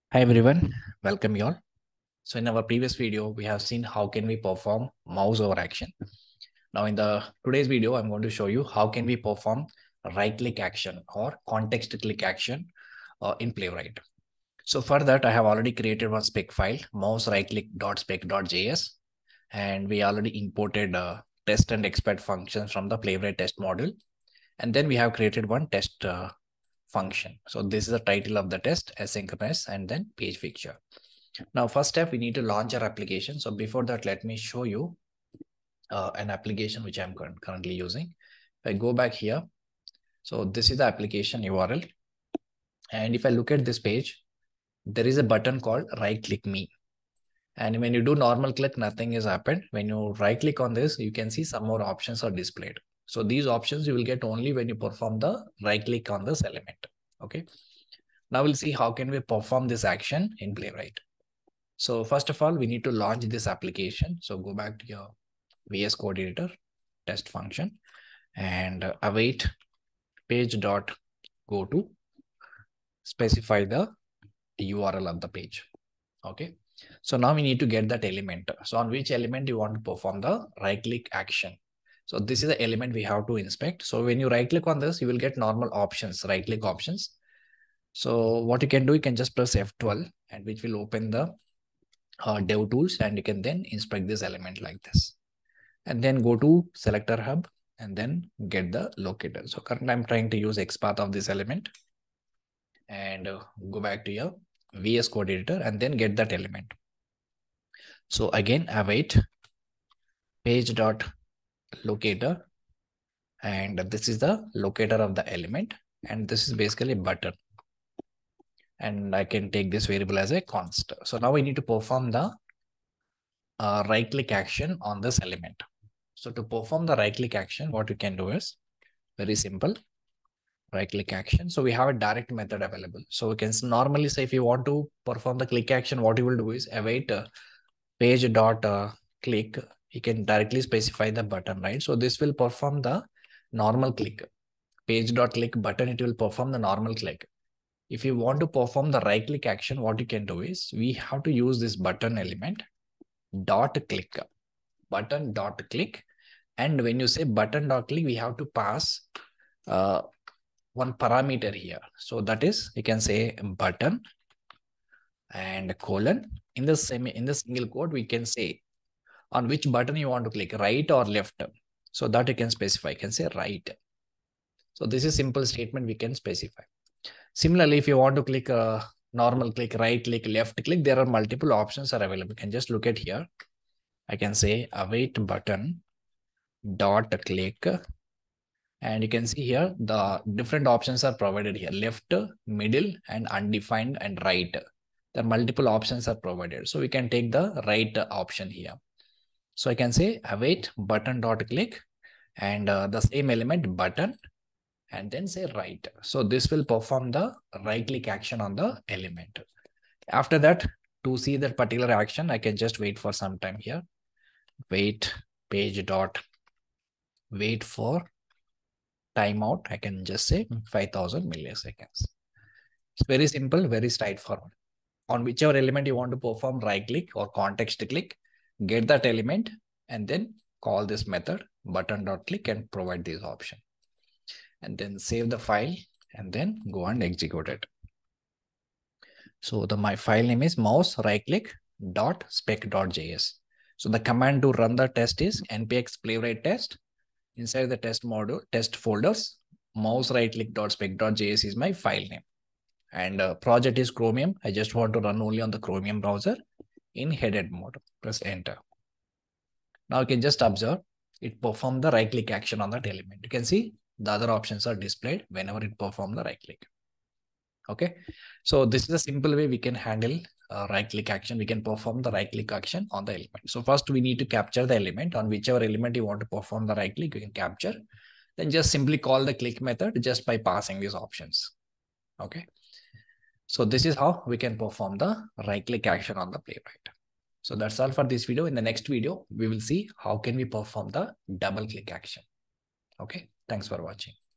Hi everyone, welcome you all. So in our previous video, we have seen how can we perform mouse over action. Now in the today's video, I'm going to show you how can we perform right click action or context click action in Playwright. So for that, I have already created one spec file, mouse right click.spec.js, and we already imported test and expect functions from the Playwright test module. And then we have created one test function. So this is the title of the test, asynchronous, and then page picture. Now, first step, we need to launch our application. So before that, let me show you an application which I'm currently using. If I go back here, so this is the application URL. And if I look at this page, there is a button called right click me. And when you do normal click, nothing has happened. When you right click on this, you can see some more options are displayed. So these options you will get only when you perform the right click on this element. Okay. Now we'll see how can we perform this action in Playwright. So first of all, we need to launch this application. So go back to your VS Code editor, test function, and await page.go to specify the URL of the page. Okay. So now we need to get that element. So on which element you want to perform the right click action. So this is the element we have to inspect. So when you right click on this, you will get normal options, right click options. So what you can do, you can just press F12 and which will open the dev tools, and you can then inspect this element like this. And then go to selector hub and then get the locator. So currently I'm trying to use XPath of this element, and go back to your VS Code editor and then get that element. So again, await page.locator, and this is the locator of the element, and this is basically button. And I can take this variable as a const. So now we need to perform the right click action on this element. So to perform the right click action, what you can do is very simple. Right click action. So we have a direct method available. So we can normally say if you want to perform the click action, what you will do is await page.click. You can directly specify the button, right? So this will perform the normal click. Page.click button, it will perform the normal click. If you want to perform the right click action, what you can do is we have to use this button element dot click, button dot click. And when you say button dot click, we have to pass one parameter here. So that is, you can say button and colon. In the single quote, we can say on which button you want to click, right or left. So that you can specify, you can say right. So this is simple statement we can specify. Similarly, if you want to click a normal click, right click, left click, there are multiple options are available. You can just look at here. I can say await button dot click. And you can see here, the different options are provided here, left, middle, and undefined, and right. The multiple options are provided. So we can take the right option here. So I can say await button dot click and the same element button and then say right. So this will perform the right click action on the element. After that, to see that particular action, I can just wait for some time here. Wait page dot wait for timeout. I can just say 5000 milliseconds. It's very simple, very straightforward. On whichever element you want to perform right click or context click, get that element and then call this method button.click and provide this option. And then save the file and then go and execute it. So my file name is mouse right click dot spec.js. So the command to run the test is npx playwright test. Inside the test module, test folders, mouse right click dot spec.js is my file name. And project is Chromium. I just want to run only on the Chromium browser in headed mode. Press enter. Now you can just observe it performed the right click action on that element. You can see the other options are displayed whenever it performs the right click. Okay. So this is a simple way we can handle right click action. We can perform the right click action on the element. So first we need to capture the element. On whichever element you want to perform the right click, you can capture. Then just simply call the click method just by passing these options. Okay. So this is how we can perform the right click action on the Playwright. So that's all for this video. In the next video, we will see how can we perform the double click action. Okay. Thanks for watching.